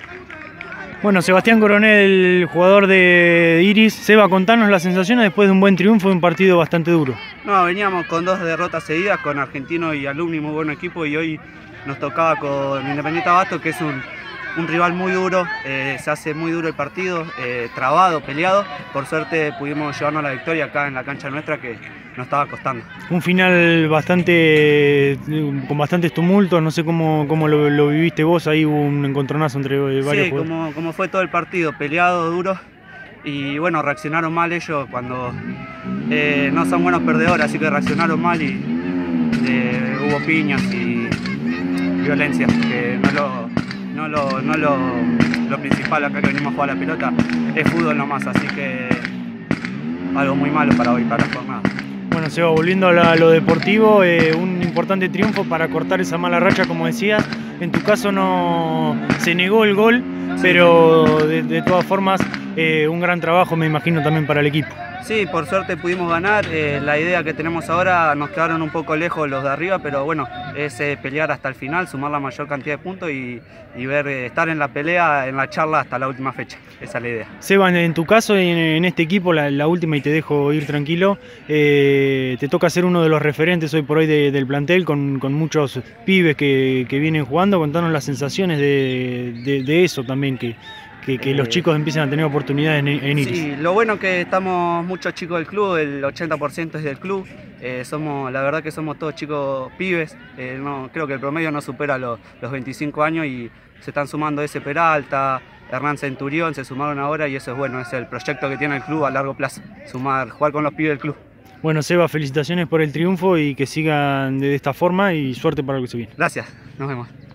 Bueno, Sebastián Coronel, jugador de Iris. Seba, contanos las sensaciones después de un buen triunfo de un partido bastante duro. No, veníamos con 2 derrotas seguidas, con Argentino y Alumni, muy buen equipo, y hoy nos tocaba con Independiente Abasto, que es un rival muy duro, se hace muy duro el partido, trabado, peleado. Por suerte pudimos llevarnos la victoria acá en la cancha nuestra, que nos estaba costando. Un final con bastantes tumultos, no sé cómo lo viviste vos, ahí hubo un encontronazo entre varios sí, jugadores. como fue todo el partido, peleado, duro, y bueno, reaccionaron mal ellos cuando no son buenos perdedores, así que reaccionaron mal y hubo piñas y violencia, que lo principal acá que venimos a jugar a la pelota es fútbol nomás, así que algo muy malo para hoy, para la jornada. Bueno, Seba, volviendo a lo deportivo, un importante triunfo para cortar esa mala racha, como decías. En tu caso no se negó el gol, sí, pero de todas formas un gran trabajo, me imagino, también para el equipo. Sí, por suerte pudimos ganar. La idea que tenemos ahora, nos quedaron un poco lejos los de arriba, pero bueno, es pelear hasta el final, sumar la mayor cantidad de puntos y ver, estar en la pelea, en la charla hasta la última fecha. Esa es la idea. Seba, en tu caso, en este equipo, la última, y te dejo ir tranquilo, te toca ser uno de los referentes hoy por hoy del plantel, con muchos pibes que vienen jugando. Contanos las sensaciones de eso también, que los chicos empiezan a tener oportunidades en Iris. Sí, lo bueno es que estamos muchos chicos del club, el 80% es del club. La verdad que somos todos chicos pibes, creo que el promedio no supera los 25 años y se están sumando ese Peralta, Hernán Centurión, se sumaron ahora y eso es bueno, es el proyecto que tiene el club a largo plazo, jugar con los pibes del club. Bueno, Seba, felicitaciones por el triunfo y que sigan de esta forma y suerte para lo que se viene. Gracias, nos vemos.